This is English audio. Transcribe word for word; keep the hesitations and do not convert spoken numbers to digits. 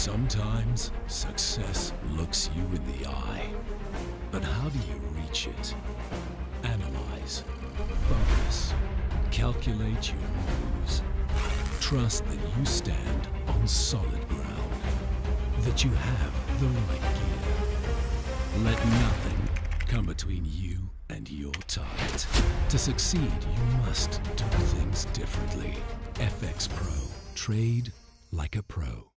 Sometimes success looks you in the eye. But how do you reach it? Analyze, focus, calculate your moves. Trust that you stand on solid ground, that you have the right gear. Let nothing come between you and your target. To succeed, you must do things differently. F X Pro. Trade like a pro.